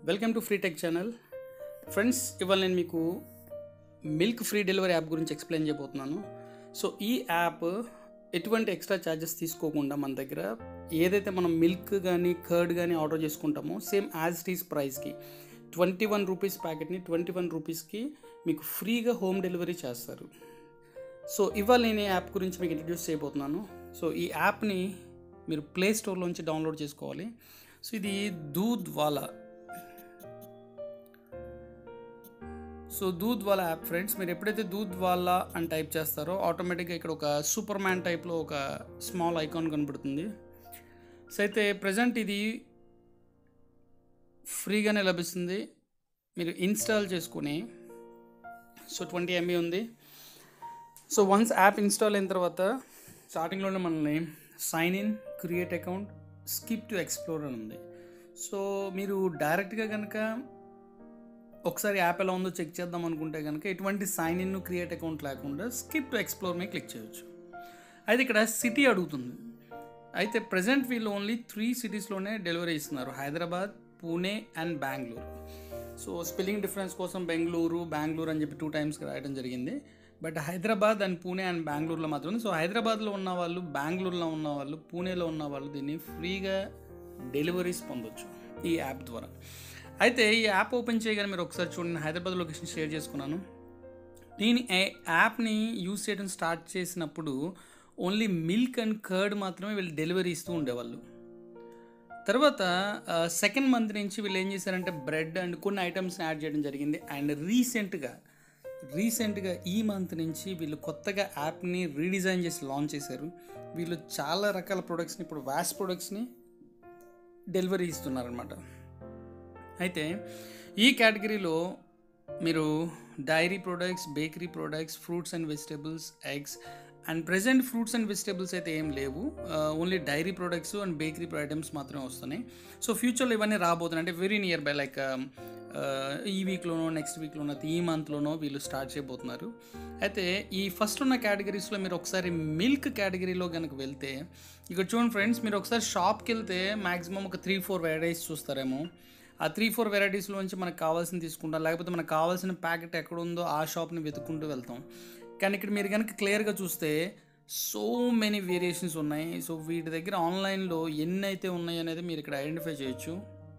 Welcome to free tech channel. Friends, ఇవాళ నేను మీకు మిల్క్ ఫ్రీ డెలివరీ యాప్ గురించి ఎక్స్ప్లెయిన్ చేయబోతున్నాను. సో ఈ యాప్ ఎటువంటి ఎక్స్ట్రా ఛార్జెస్ తీసుకోకుండా మన దగ్గర ఏదైతే మనం మిల్క్ కానీ కర్డ్ కానీ ఆర్డర్ చేసుకుంటామో సేమ్ యాజ్ ఇట్ ఈస్ ప్రైస్కి 21 రూపీస్ ప్యాకెట్ని 21 రూపీస్కి మీకు ఫ్రీగా హోమ్ డెలివరీ చేస్తారు. సో ఇవాళ నేను ఈ యాప్ గురించి మీకు ఇంట్రడ్యూస్ చేయబోతున్నాను. సో ఈ యాప్ని మీరు ప్లే స్టోర్లోంచి డౌన్లోడ్ చేసుకోవాలి. సో ఇది Doodhwala. So Doodhwala app friends, మీరు ఎప్పుడైతే దూధ్వాలా అని టైప్ చేస్తారో ఆటోమేటిక్గా ఇక్కడ ఒక సూపర్ మ్యాన్ టైప్లో ఒక స్మాల్ ఐకాన్ కనబడుతుంది. సో అయితే ప్రజెంట్ ఇది ఫ్రీగానే లభిస్తుంది. మీరు ఇన్స్టాల్ చేసుకుని, సో 20 MB ఉంది. సో వన్స్ యాప్ ఇన్స్టాల్ అయిన తర్వాత స్టార్టింగ్లోనే మనల్ని sign in, create account, skip to explore అని ఉంది. సో మీరు డైరెక్ట్గా కనుక ఒకసారి యాప్ ఎలా ఉందో చెక్ చేద్దాం అనుకుంటే కనుక ఎటువంటి సైన్ ఇన్, క్రియేట్ అకౌంట్ లేకుండా స్కిప్ టు ఎక్స్ప్లోర్ మీద క్లిక్ చేయొచ్చు. అయితే ఇక్కడ సిటీ అడుగుతుంది. అయితే ప్రజెంట్ వీళ్ళు ఓన్లీ 3 సిటీస్లోనే డెలివరీ ఇస్తున్నారు: Hyderabad, Pune and Bengaluru. So spelling difference కోసం బెంగళూరు అని చెప్పి 2 times రాయడం జరిగింది. But Hyderabad and Pune and బెంగళూరులో మాత్రమే. సో హైదరాబాద్లో ఉన్న వాళ్ళు, బెంగళూరులో ఉన్న వాళ్ళు, పూణేలో ఉన్న వాళ్ళు దీన్ని ఫ్రీగా డెలివరీస్ పొందొచ్చు ఈ యాప్ ద్వారా. అయితే ఈ యాప్ ఓపెన్ చేయగానే మీరు ఒకసారి చూడండి, హైదరాబాద్ లొకేషన్ షేర్ చేసుకున్నాను. నేను ఈ యాప్ని యూజ్ చేయడం స్టార్ట్ చేసినప్పుడు ఓన్లీ మిల్క్ అండ్ కర్డ్ మాత్రమే వీళ్ళు డెలివరీ ఇస్తూ ఉండేవాళ్ళు. తర్వాత సెకండ్ మంత్ నుంచి వీళ్ళు ఏం చేశారంటే బ్రెడ్ అండ్ కొన్ని ఐటమ్స్ని యాడ్ చేయడం జరిగింది. అండ్ రీసెంట్గా ఈ మంత్ నుంచి వీళ్ళు కొత్తగా యాప్ని రీడిజైన్ చేసి లాంచ్ చేశారు. వీళ్ళు చాలా రకాల ప్రొడక్ట్స్ని, ఇప్పుడు వ్యాస్ ప్రొడక్ట్స్ని డెలివరీ ఇస్తున్నారనమాట. అయితే ఈ కేటగిరీలో మీరు dairy products, bakery products, fruits and vegetables, eggs and present fruits and vegetables అయితే ఏం లేవు. Only dairy products and bakery items మాత్రమే వస్తున్నాయి. సో ఫ్యూచర్లో ఇవన్నీ రాబోతున్నాయి. అంటే వెరీ నియర్ బై, లైక్ ఈ వీక్లోనో, నెక్స్ట్ వీక్లోనో, ఈ మంత్లోనో వీళ్ళు స్టార్ట్ చేయబోతున్నారు. అయితే ఈ ఫస్ట్ ఉన్న కేటగిరీస్లో మీరు ఒకసారి మిల్క్ కేటగిరీలో కనుక వెళ్తే ఇక్కడ చూడండి ఫ్రెండ్స్, మీరు ఒకసారి షాప్కి వెళ్తే మ్యాక్సిమం ఒక 3-4 వెరైటీస్ చూస్తారేమో. ఆ 3-4 వెరైటీస్లోంచి మనకు కావాల్సింది తీసుకుంటాం, లేకపోతే మనకు కావాల్సిన ప్యాకెట్ ఎక్కడ ఉందో ఆ షాప్ని వెతుక్కుంటూ వెళ్తాం. కానీ ఇక్కడ మీరు కనుక క్లియర్గా చూస్తే సో మెనీ వేరియేషన్స్ ఉన్నాయి. సో వీటి దగ్గర ఆన్లైన్లో ఎన్ని అయితే ఉన్నాయి అనేది మీరు ఇక్కడ ఐడెంటిఫై చేయొచ్చు.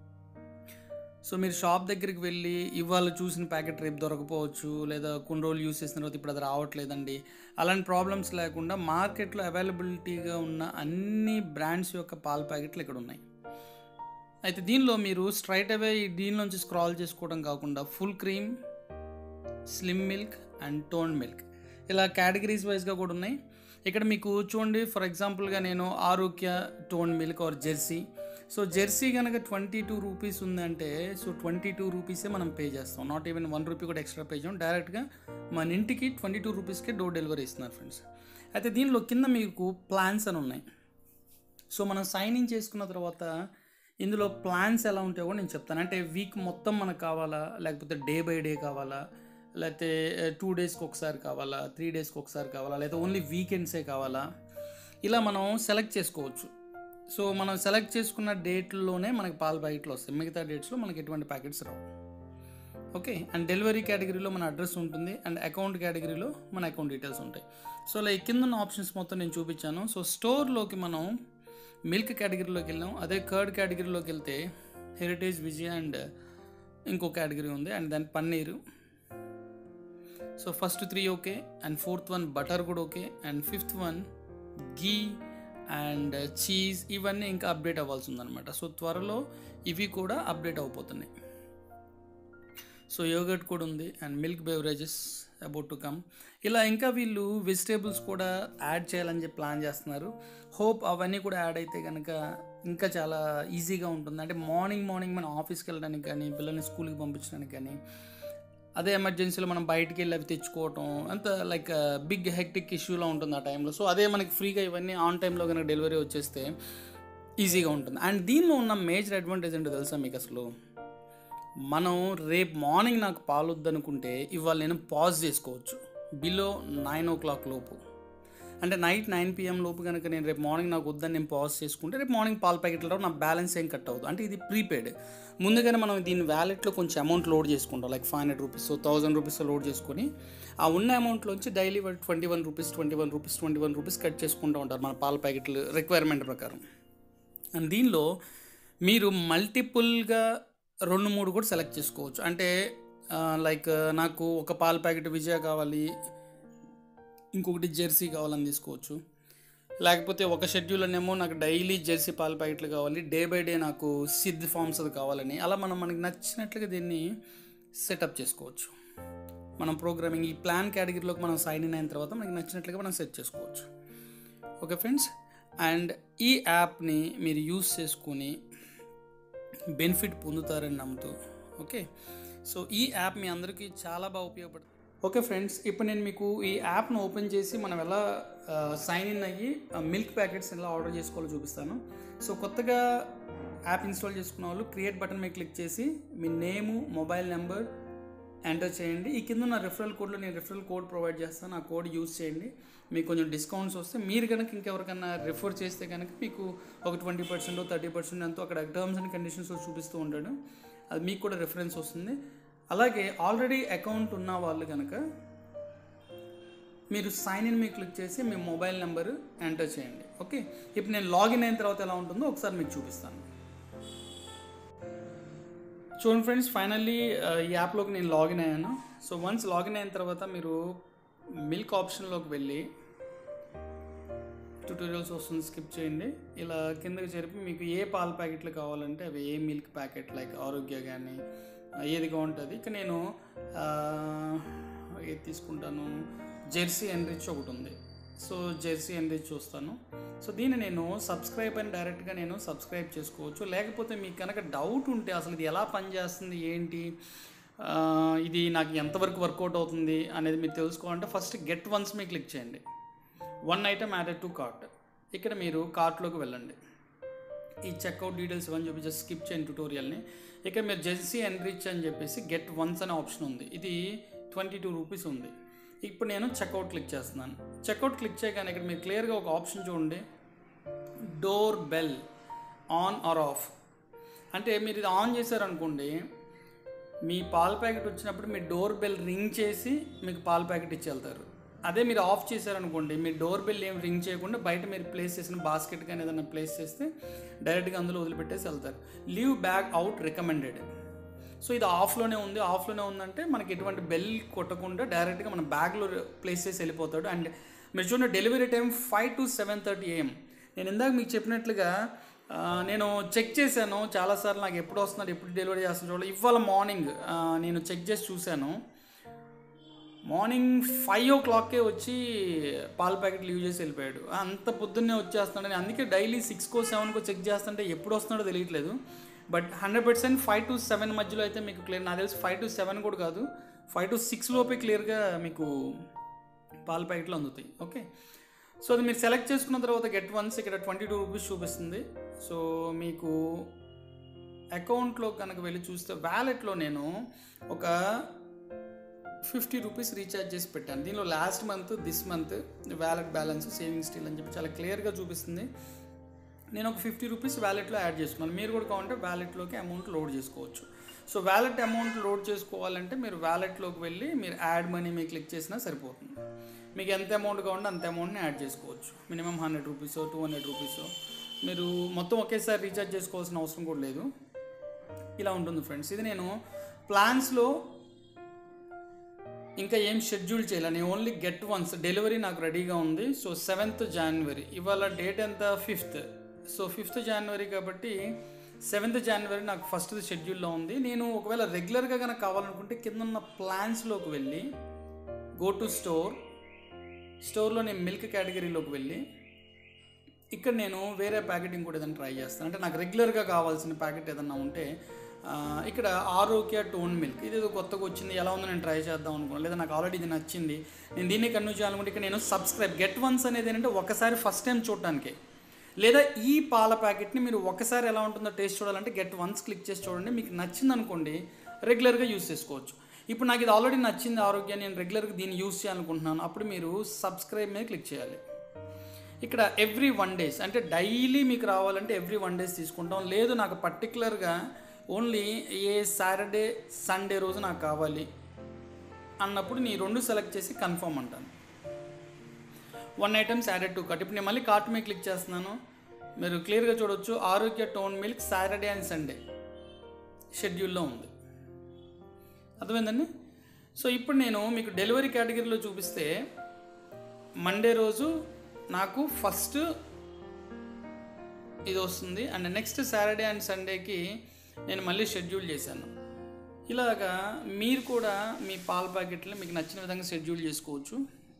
సో మీరు షాప్ దగ్గరికి వెళ్ళి ఇవాళ చూసిన ప్యాకెట్ రేపు దొరకపోవచ్చు, లేదా కొన్ని రోజులు యూస్ చేసిన తర్వాత ఇప్పుడు అది రావట్లేదండి, అలాంటి ప్రాబ్లమ్స్ లేకుండా మార్కెట్లో అవైలబిలిటీగా ఉన్న అన్ని బ్రాండ్స్ యొక్క పాల ప్యాకెట్లు ఇక్కడ ఉన్నాయి. అయితే దీనిలో మీరు స్ట్రైట్ అవే దీనిలోంచి స్క్రాల్ చేసుకోవడం కాకుండా full cream, slim milk and tone milk ఇలా కేటగిరీస్ వైజ్గా కూడా ఉన్నాయి. ఇక్కడ మీకు చూడండి, ఫర్ ఎగ్జాంపుల్గా నేను Arokya tone milk or Jersey. So Jersey కనుక 22 రూపీస్ ఉందంటే సో 22 రూపీసే మనం పే చేస్తాం. నాట్ ఈవెన్ 1 రూపీ కూడా ఎక్స్ట్రా పే చేయం. డైరెక్ట్గా మన ఇంటికి 22 రూపీస్కే డోర్ డెలివరీ ఇస్తున్నారు ఫ్రెండ్స్. అయితే దీనిలో కింద మీకు ప్లాన్స్ అని ఉన్నాయి. సో మనం సైన్ ఇన్ చేసుకున్న తర్వాత ఇందులో ప్లాన్స్ ఎలా ఉంటాయో కూడా నేను చెప్తాను. అంటే వీక్ మొత్తం మనకు కావాలా, లేకపోతే డే బై డే కావాలా, లేకపోతే 2 డేస్కి ఒకసారి కావాలా, 3 డేస్కి ఒకసారి కావాలా, లేదా ఓన్లీ వీకెండ్సే కావాలా, ఇలా మనం సెలెక్ట్ చేసుకోవచ్చు. సో మనం సెలెక్ట్ చేసుకున్న డేట్లోనే మనకి పాల ప్యాకెట్లు వస్తాయి, మిగతా డేట్స్లో మనకి ఎటువంటి ప్యాకెట్స్ రావు. ఓకే. అండ్ డెలివరీ కేటగిరీలో మన అడ్రస్ ఉంటుంది, అండ్ అకౌంట్ కేటగిరీలో మన అకౌంట్ డీటెయిల్స్ ఉంటాయి. సో లైక్ కింద ఉన్న ఆప్షన్స్ మొత్తం నేను చూపించాను. సో స్టోర్లోకి మనం మిల్క్ కేటగిరీలోకి వెళ్ళాం. అదే కర్డ్ కేటగిరీలోకి వెళ్తే హెరిటేజ్, విజయ అండ్ ఇంకో కేటగిరీ ఉంది, అండ్ దాని paneer. So first 3 okay, and 4th one butter కూడా okay, and 5th one ghee and cheese. ఇవన్నీ ఇంకా అప్డేట్ అవ్వాల్సి ఉందన్నమాట. సో త్వరలో ఇవి కూడా అప్డేట్ అయిపోతున్నాయి. సో యోగర్ట్ కూడా ఉంది, and milk beverages about to come. ఇలా ఇంకా వీళ్ళు వెజిటేబుల్స్ కూడా యాడ్ చేయాలని చెప్పి ప్లాన్ చేస్తున్నారు. హోప్ అవన్నీ కూడా యాడ్ అయితే కనుక ఇంకా చాలా ఈజీగా ఉంటుంది. అంటే మార్నింగ్ మనం ఆఫీస్కి వెళ్ళడానికి కానీ, పిల్లల్ని స్కూల్కి పంపించడానికి కానీ, అదే ఎమర్జెన్సీలో మనం బయటికి వెళ్ళి అవి తెచ్చుకోవటం అంత లైక్ బిగ్ హెక్టిక్ ఇష్యూలో ఉంటుంది ఆ టైంలో. సో అదే మనకి ఫ్రీగా ఇవన్నీ ఆన్ టైంలో కనుక డెలివరీ వచ్చేస్తే ఈజీగా ఉంటుంది. అండ్ దీనిలో ఉన్న మేజర్ అడ్వాంటేజ్ ఏంటో తెలుసా మీకు? అసలు మనం రేపు మార్నింగ్ నాకు పాలు వద్దనుకుంటే ఇవాళ నేను పాజ్ చేసుకోవచ్చు బిలో 9 o'clock లోపు. అంటే నైట్ 9 PM లోపు కనుక నేను రేపు మార్నింగ్ నాకు వద్దని నేను పాజ్ చేసుకుంటే రేపు మార్నింగ్ పాల ప్యాకెట్లో నా బ్యాలెన్స్ ఏం కట్ అవ్వదు. అంటే ఇది ప్రీపెయిడ్. ముందుగానే మనం దీని వ్యాలెట్లో కొంచెం అమౌంట్ లోడ్ చేసుకుంటాం, లైక్ 500 రూపీస్ 1000 రూపీస్ లోడ్ చేసుకొని ఆ ఉన్న అమౌంట్లోంచి డైలీ 21 రూపీస్ 21 రూపీస్ కట్ చేసుకుంటూ ఉంటారు మన పాల ప్యాకెట్లు రిక్వైర్మెంట్ ప్రకారం. అండ్ దీనిలో మీరు మల్టిపుల్గా 2-3 కూడా సెలెక్ట్ చేసుకోవచ్చు. అంటే లైక్ నాకు ఒక పాల ప్యాకెట్ విజయ కావాలి, ఇంకొకటి జెర్సీ కావాలని తీసుకోవచ్చు. లేకపోతే ఒక షెడ్యూల్లోనేమో నాకు డైలీ జెర్సీ పాల ప్యాకెట్లు కావాలి, డే బై డే నాకు సిద్ధ్ ఫార్మ్స్ అది కావాలని, అలా మనకి నచ్చినట్లుగా దీన్ని సెటప్ చేసుకోవచ్చు. మనం ప్రోగ్రామింగ్ ఈ ప్లాన్ కేటగిరీలోకి మనం సైన్ ఇన్ అయిన తర్వాత మనకి నచ్చినట్లుగా మనం సెట్ చేసుకోవచ్చు. ఓకే ఫ్రెండ్స్, అండ్ ఈ యాప్ని మీరు యూస్ చేసుకొని బెనిఫిట్ పొందుతారని నమ్ముతూ, ఓకే, సో ఈ యాప్ మీ అందరికీ చాలా బాగా ఉపయోగపడుతుంది. ఓకే ఫ్రెండ్స్, ఇప్పుడు నేను మీకు ఈ యాప్ను ఓపెన్ చేసి మనం ఎలా సైన్ ఇన్ అయ్యి మిల్క్ ప్యాకెట్స్ ఎలా ఆర్డర్ చేసుకోవాలో చూపిస్తాను. సో కొత్తగా యాప్ ఇన్స్టాల్ చేసుకున్న వాళ్ళు క్రియేట్ బటన్ మీద క్లిక్ చేసి మీ నేము, మొబైల్ నెంబర్ ఎంటర్ చేయండి. ఈ కింద నా రిఫరల్ కోడ్లో నేను రిఫరల్ కోడ్ ప్రొవైడ్ చేస్తాను, ఆ కోడ్ యూజ్ చేయండి. మీకు కొంచెం డిస్కౌంట్స్ వస్తే మీరు కనుక ఇంకెవరికైనా రిఫర్ చేస్తే కనుక మీకు ఒక 20% 30% ఎంతో అక్కడ టర్మ్స్ అండ్ కండిషన్స్ చూపిస్తూ ఉంటాడు, అది మీకు కూడా రిఫరెన్స్ వస్తుంది. అలాగే ఆల్రెడీ అకౌంట్ ఉన్న వాళ్ళు కనుక మీరు సైన్ ఇన్ మీద క్లిక్ చేసి మీ మొబైల్ నెంబర్ ఎంటర్ చేయండి. ఓకే, ఇప్పుడు నేను లాగిన్ అయిన తర్వాత ఎలా ఉంటుందో ఒకసారి మీకు చూపిస్తాను. చూడండి ఫ్రెండ్స్, ఫైనల్లీ ఈ యాప్లోకి నేను లాగిన్ అయ్యాను. సో వన్స్ లాగిన్ అయిన తర్వాత మీరు మిల్క్ ఆప్షన్లోకి వెళ్ళి ట్యూటోరియల్స్ వస్తుంది, స్కిప్ చేయండి. ఇలా కిందకి జరిపి మీకు ఏ పాల ప్యాకెట్లు కావాలంటే అవి, ఏ మిల్క్ ప్యాకెట్ లైక్ ఆరోగ్య కానీ ఏది బాగుంటుంది. ఇక నేను ఏది తీసుకుంటాను, జెర్సీ ఎన్రిచ్ ఒకటి ఉంది. సో జెర్సీ ఎన్రిచ్ చూస్తాను. సో దీన్ని నేను సబ్స్క్రైబ్ అని డైరెక్ట్గా నేను సబ్స్క్రైబ్ చేసుకోవచ్చు. లేకపోతే మీకు కనుక డౌట్ ఉంటే అసలు ఇది ఎలా పనిచేస్తుంది ఏంటి, ఇది నాకు ఎంతవరకు వర్కౌట్ అవుతుంది అనేది మీరు తెలుసుకోవాలంటే ఫస్ట్ గెట్ వన్స్ మీ క్లిక్ చేయండి. 1 ఐటమ్ యాడెడ్ టు కార్ట్. ఇక్కడ మీరు కార్ట్లోకి వెళ్ళండి. ఈ చెక్అవుట్ డీటెయిల్స్ ఇవన్నీ చెప్పి జస్ట్ స్కిప్ చేయండి ట్యూటోరియల్ని. ఇక్కడ మీరు జెర్సీ ఎన్రిచ్ అని చెప్పేసి గెట్ వన్స్ అనే ఆప్షన్ ఉంది, ఇది 22 రూపీస్ ఉంది. ఇప్పుడు నేను చెక్అవుట్ క్లిక్ చేస్తున్నాను. చెక్అవుట్ క్లిక్ చేయగానే ఇక్కడ మీరు క్లియర్గా ఒక ఆప్షన్ చూడండి, door bell on or off. అంటే మీరు ఇది ఆన్ చేశారనుకోండి, మీ పాల ప్యాకెట్ వచ్చినప్పుడు మీ డోర్ బెల్ రింగ్ చేసి మీకు పాల ప్యాకెట్ ఇచ్చి వెళ్తారు. అదే మీరు ఆఫ్ చేశారనుకోండి, మీ డోర్ బెల్ ఏం రింగ్ చేయకుండా బయట మీరు ప్లేస్ చేసిన బాస్కెట్ కానీ ఏదైనా ప్లేస్ చేస్తే డైరెక్ట్గా అందులో వదిలిపెట్టేసి వెళ్తారు. Leave bag out recommended. So ఇది ఆఫ్లోనే ఉంది. ఆఫ్లోనే ఉందంటే మనకి ఎటువంటి బెల్ కొట్టకుండా డైరెక్ట్గా మన బ్యాగ్లో ప్లేస్ చేసి వెళ్ళిపోతాడు. అండ్ మీరు చూడండి, డెలివరీ టైం 5 to 7:30 AM. నేను ఇందాక మీకు చెప్పినట్లుగా నేను చెక్ చేశాను చాలాసార్లు, నాకు ఎప్పుడు వస్తున్నాడు, ఎప్పుడు డెలివరీ చేస్తున్నాడు చూడాలి. ఇవాళ మార్నింగ్ నేను చెక్ చేసి చూశాను, మార్నింగ్ 5 o'clock వచ్చి పాల ప్యాకెట్ లీవ్ చేసి వెళ్ళిపోయాడు. అంత పొద్దున్నే వచ్చేస్తున్నాడు. అందుకే డైలీ 6కో 7కో చెక్ చేస్తుంటే ఎప్పుడు వస్తున్నాడో తెలియట్లేదు. బట్ 100% 5 to 7 మధ్యలో అయితే మీకు క్లియర్, నాకు తెలిసి 5 to 7 కూడా కాదు, 5 to 6 లోపే క్లియర్గా మీకు పాల ప్యాకెట్లు అందుతాయి. ఓకే, సో అది మీరు సెలెక్ట్ చేసుకున్న తర్వాత గెట్ వన్స్ ఇక్కడ 22 రూపీస్ చూపిస్తుంది. సో మీకు అకౌంట్లో కనుక వెళ్ళి చూస్తే వ్యాలెట్లో నేను ఒక 50 రూపీస్ రీఛార్జ్ చేసి పెట్టాను. దీనిలో last month, this month wallet balance, saving still అని చెప్పి చాలా క్లియర్గా చూపిస్తుంది. నేను ఒక 50 రూపీస్ వ్యాలెట్లో యాడ్ చేసుకున్నాను. మీరు కూడా కావాలంటే వ్యాలెట్లోకి అమౌంట్ లోడ్ చేసుకోవచ్చు. సో వ్యాలెట్ అమౌంట్ లోడ్ చేసుకోవాలంటే మీరు వ్యాలెట్లోకి వెళ్ళి మీరు యాడ్ మనీ మీరు క్లిక్ చేసినా సరిపోతుంది. మీకు ఎంత అమౌంట్ కావాలంటే అంత అమౌంట్ని యాడ్ చేసుకోవచ్చు. మినిమం 100 రూపీసో 200 రూపీసో మీరు మొత్తం ఒకేసారి రీఛార్జ్ చేసుకోవాల్సిన అవసరం కూడా లేదు. ఇలా ఉంటుంది ఫ్రెండ్స్. ఇది నేను ప్లాన్స్లో ఇంకా ఏం షెడ్యూల్ చేయాలి, నేను ఓన్లీ గెట్ వన్స్. డెలివరీ నాకు రెడీగా ఉంది. సో 7th January, ఇవాళ డేట్ ఎంత, 5th. సో 5th January కాబట్టి 7th January నాకు ఫస్ట్ షెడ్యూల్లో ఉంది. నేను ఒకవేళ రెగ్యులర్గా కనుక కావాలనుకుంటే కింద ఉన్న ప్లాన్స్లోకి వెళ్ళి గో టు స్టోర్లో నేను మిల్క్ కేటగిరీలోకి వెళ్ళి ఇక్కడ నేను వేరే ప్యాకెటింగ్ కూడా ఏదైనా ట్రై చేస్తాను. అంటే నాకు రెగ్యులర్గా కావాల్సిన ప్యాకెట్ ఏదన్నా ఉంటే ఇక్కడ ఆరోగ్య టోన్ మిల్క్, ఇది ఏదో కొత్తగా వచ్చింది, ఎలా ఉందో నేను ట్రై చేద్దాం అనుకున్నాను. లేదా నాకు ఆల్రెడీ ఇది నచ్చింది, నేను దీన్ని కంటిన్యూ చేయాలనుకుంటే ఇక్కడ నేను సబ్స్క్రైబ్ గెట్ వన్స్ అనేది ఏంటంటే ఒకసారి ఫస్ట్ టైం చూడటానికి, లేదా ఈ పాల ప్యాకెట్ని మీరు ఒకసారి ఎలా ఉంటుందో టేస్ట్ చూడాలంటే గెట్ వన్స్ క్లిక్ చేసి చూడండి. మీకు నచ్చింది అనుకోండి రెగ్యులర్గా యూస్ చేసుకోవచ్చు. ఇప్పుడు నాకు ఇది ఆల్రెడీ నచ్చింది ఆరోగ్య, నేను రెగ్యులర్గా దీన్ని యూస్ చేయాలనుకుంటున్నాను, అప్పుడు మీరు సబ్స్క్రైబ్ మీద క్లిక్ చేయాలి. ఇక్కడ ఎవ్రీ 1 days అంటే డైలీ మీకు రావాలంటే ఎవ్రీ 1 days తీసుకుంటాం. లేదు నాకు పర్టికులర్గా ఓన్లీ ఏ సాటర్డే సండే రోజు నాకు కావాలి అన్నప్పుడు నీ 2 సెలెక్ట్ చేసి కన్ఫర్మ్ అంటాను. 1 items యాడెడ్ టు కార్ట్. ఇప్పుడు నేను మళ్ళీ కార్ట్ మీద క్లిక్ చేస్తున్నాను. మీరు క్లియర్గా చూడవచ్చు Arokya tone milk Saturday and Sunday షెడ్యూల్లో ఉంది. అర్థమైందండి? సో ఇప్పుడు నేను మీకు డెలివరీ కేటగిరీలో చూపిస్తే మండే రోజు నాకు ఫస్ట్ ఇది వస్తుంది అండ్ నెక్స్ట్ సాటర్డే అండ్ సండేకి నేను మళ్ళీ షెడ్యూల్ చేశాను. ఇలాగా మీరు కూడా మీ పాల ప్యాకెట్లు మీకు నచ్చిన విధంగా షెడ్యూల్ చేసుకోవచ్చు.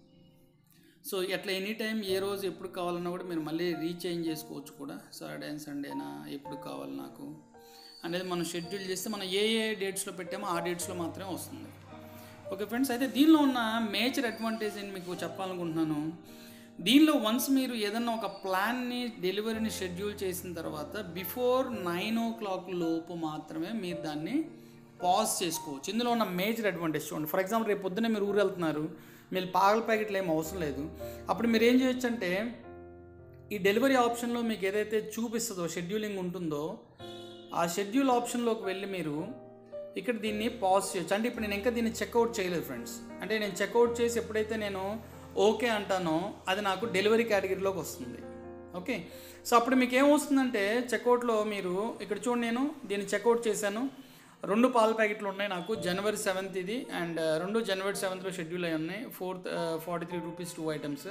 సో ఎట్లా ఎనీ టైం ఏ రోజు ఎప్పుడు కావాలన్నా కూడా మీరు మళ్ళీ రీచేంజ్ చేసుకోవచ్చు కూడా. సాటర్డే అండ్ సండేనా ఎప్పుడు కావాలి నాకు అనేది మనం షెడ్యూల్ చేస్తే మనం ఏ డేట్స్లో పెట్టామో ఆ డేట్స్లో మాత్రమే వస్తుంది. ఓకే ఫ్రెండ్స్, అయితే దీనిలో ఉన్న మేజర్ అడ్వాంటేజ్ అని మీకు చెప్పాలనుకుంటున్నాను. దీనిలో వన్స్ మీరు ఏదన్నా ఒక ప్లాన్ని డెలివరీని షెడ్యూల్ చేసిన తర్వాత బిఫోర్ 9 o'clock లోపు మాత్రమే మీరు దాన్ని పాజ్ చేసుకోవచ్చు. ఇందులో ఉన్న మేజర్ అడ్వాంటేజ్ చూడండి. ఫర్ ఎగ్జాంపుల్ రేపు పొద్దున్నే మీరు ఊరు వెళ్తున్నారు, మీరు పాల ప్యాకెట్లు ఏం అవసరం లేదు. అప్పుడు మీరు ఏం చేయొచ్చు అంటే ఈ డెలివరీ ఆప్షన్లో మీకు ఏదైతే చూపిస్తుందో షెడ్యూలింగ్ ఉంటుందో ఆ షెడ్యూల్ ఆప్షన్లోకి వెళ్ళి మీరు ఇక్కడ దీన్ని పాజ్ చేయొచ్చు. అంటే ఇప్పుడు నేను ఇంకా దీన్ని చెక్అవుట్ చేయలేదు ఫ్రెండ్స్. అంటే నేను చెక్అవుట్ చేసి ఎప్పుడైతే నేను ఓకే అంటానో అది నాకు డెలివరీ కేటగిరీలోకి వస్తుంది. ఓకే, సో అప్పుడు మీకు ఏమొస్తుందంటే చెక్అవుట్లో మీరు ఇక్కడ చూడండి, నేను దీన్ని చెక్అవుట్ చేశాను. 2 పాల ప్యాకెట్లు ఉన్నాయి నాకు. January 7th ఇది అండ్ 2 January 7th షెడ్యూల్ అయి ఉన్నాయి. 43 rupees 2 items.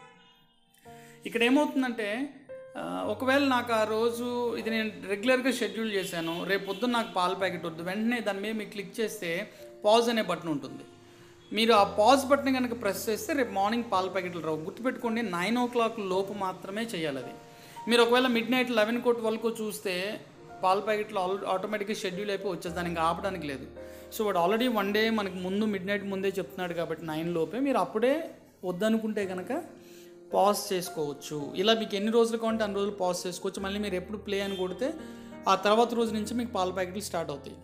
ఇక్కడ ఏమవుతుందంటే ఒకవేళ నాకు ఆ రోజు ఇది నేను రెగ్యులర్గా షెడ్యూల్ చేశాను, రేపు పొద్దున్న నాకు పాల ప్యాకెట్ వద్దు, వెంటనే దాని మీద మీరు క్లిక్ చేస్తే పాజ్ అనే బటన్ ఉంటుంది. మీరు ఆ పాజ్ బటన్ కనుక ప్రెస్ చేస్తే రేపు మార్నింగ్ పాల ప్యాకెట్లు రావు. గుర్తుపెట్టుకోండి, 9 o'clock లోపు మాత్రమే చేయాలి అది. మీరు ఒకవేళ midnight 11 చూస్తే పాల ప్యాకెట్లు ఆటోమేటిక్గా షెడ్యూల్ అయిపోయి వచ్చేది, దానికి ఆపడానికి లేదు. సో వాడు ఆల్రెడీ 1 day మనకి ముందు midnight ముందే చెప్తున్నాడు కాబట్టి 9 లోపే మీరు అప్పుడే వద్దనుకుంటే కనుక పాజ్ చేసుకోవచ్చు. ఇలా మీకు ఎన్ని రోజులు కావాలంటే అన్ని రోజులు పాజ్ చేసుకోవచ్చు. మళ్ళీ మీరు ఎప్పుడు ప్లే అని కొడితే ఆ తర్వాత రోజు నుంచి మీకు పాల ప్యాకెట్లు స్టార్ట్ అవుతాయి.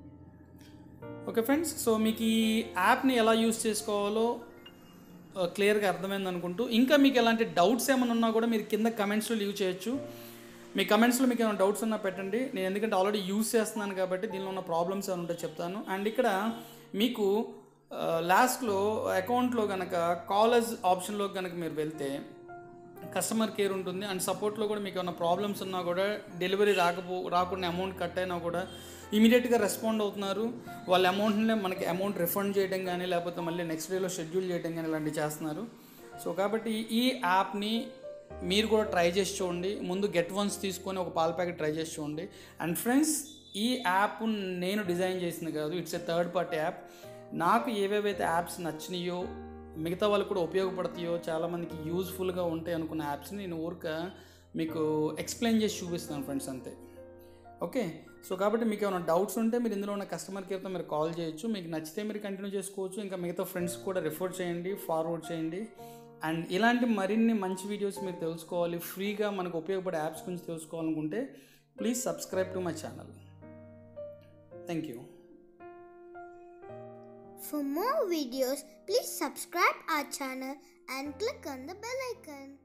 ఓకే ఫ్రెండ్స్, సో మీకు ఈ యాప్ని ఎలా యూస్ చేసుకోవాలో క్లియర్గా అర్థమైంది అనుకుంటూ, ఇంకా మీకు ఎలాంటి డౌట్స్ ఏమైనా ఉన్నా కూడా మీరు కింద కమెంట్స్లో లీవ్ చేయొచ్చు. మీ కమెంట్స్లో మీకు ఏమైనా డౌట్స్ ఉన్నా పెట్టండి. నేను ఎందుకంటే ఆల్రెడీ యూస్ చేస్తున్నాను కాబట్టి దీనిలో ఉన్న ప్రాబ్లమ్స్ ఏమైనా ఉంటే చెప్తాను. అండ్ ఇక్కడ మీకు లాస్ట్లో అకౌంట్లో కనుక కాలర్స్ ఆప్షన్లో కనుక మీరు వెళ్తే కస్టమర్ కేర్ ఉంటుంది. అండ్ సపోర్ట్లో కూడా మీకు ఏమైనా ప్రాబ్లమ్స్ ఉన్నా కూడా డెలివరీ రాకుండా అమౌంట్ కట్ అయినా కూడా ఇమీడియట్గా రెస్పాండ్ అవుతున్నారు. వాళ్ళ అమౌంట్ని మనకి అమౌంట్ రిఫండ్ చేయడం కానీ లేకపోతే మళ్ళీ నెక్స్ట్ డేలో షెడ్యూల్ చేయడం కానీ ఇలాంటివి చేస్తున్నారు. సో కాబట్టి ఈ యాప్ని మీరు కూడా ట్రై చేసి చూడండి. ముందు గెట్ వన్స్ తీసుకొని ఒక పాల ప్యాకెట్ ట్రై చేసి చూడండి. అండ్ ఫ్రెండ్స్, ఈ యాప్ నేను డిజైన్ చేసింది కాదు, it's a third party app. నాకు ఏవేవైతే యాప్స్ నచ్చినాయో, మిగతా వాళ్ళకి కూడా ఉపయోగపడతాయో, చాలామందికి యూజ్ఫుల్గా ఉంటాయి అనుకున్న యాప్స్ని నేను మీకు ఎక్స్ప్లెయిన్ చేసి చూపిస్తాను ఫ్రెండ్స్, అంతే. ఓకే, సో కాబట్టి మీకు ఏమైనా డౌట్స్ ఉంటే మీరు ఇందులో ఉన్న కస్టమర్ కేర్తో మీరు కాల్ చేయొచ్చు. మీకు నచ్చితే మీరు కంటిన్యూ చేసుకోవచ్చు. ఇంకా మిగతా ఫ్రెండ్స్ కూడా రిఫర్ చేయండి, ఫార్వర్డ్ చేయండి. అండ్ ఇలాంటి మరిన్ని మంచి వీడియోస్ మీరు తెలుసుకోవాలి, ఫ్రీగా మనకు ఉపయోగపడే యాప్స్ గురించి తెలుసుకోవాలనుకుంటే please subscribe to my channel. Thank you. For more videos, please subscribe our channel and click on the bell icon.